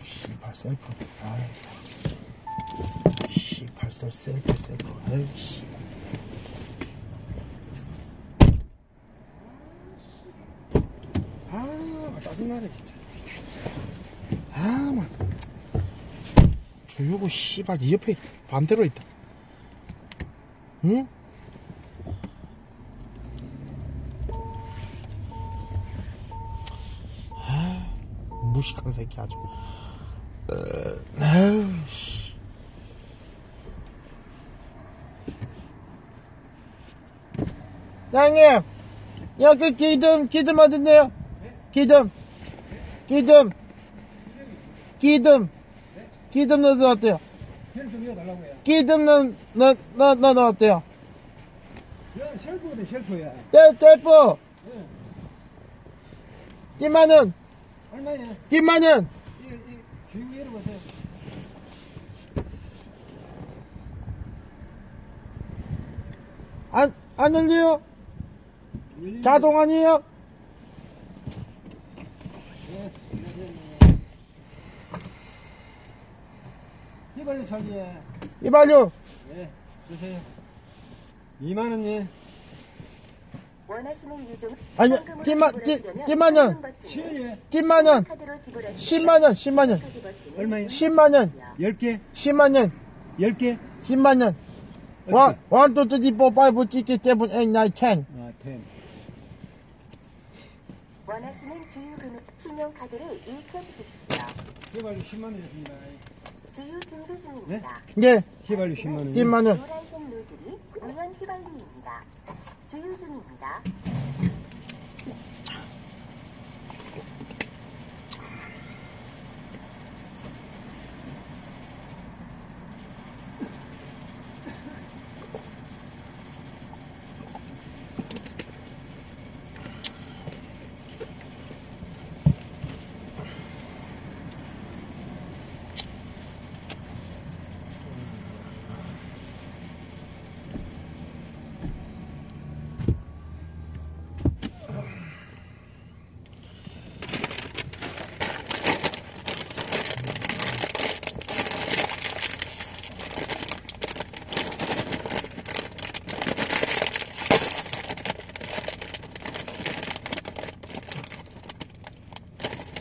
씨발 셀프. 아이. 씨발 셀프. 아이 씨. 아, 짜증나네 진짜. 아, 막. 조유고 씨발 이 옆에 반대로 있다. 응? 아, 무식한 새끼 아주. 아유 씨. 양님, 여기 기름 어딨네요? 기름 넣어도 어때요? 기름 넣어도 어때요? 야, 셀프네, 셀프야. 셀프! 10만원! 얼마야? 10만원! 주인이 열어보세요. 안 열려요? 자동 아니에요? 이발료 저기. 이발료! 네, 주세요. 2만원이. 원하시는 유종 아니, 10만원! 10만원! 10만원! 얼마야? 10만원! 10개? 10만원! 10개? 10만원! 1, 2, 3, 4, 5, 6, 7, 8, 9, 10. 아, 10. 원하시는 주유 금액 신용카드를 입력해 주십시오. 이발료 10만원이었습니다. 주유 준비 중입니다. 예, 이발료 10만원. 10만원. 노란색 노즐이 무연 휘발유입니다. 주유 중입니다.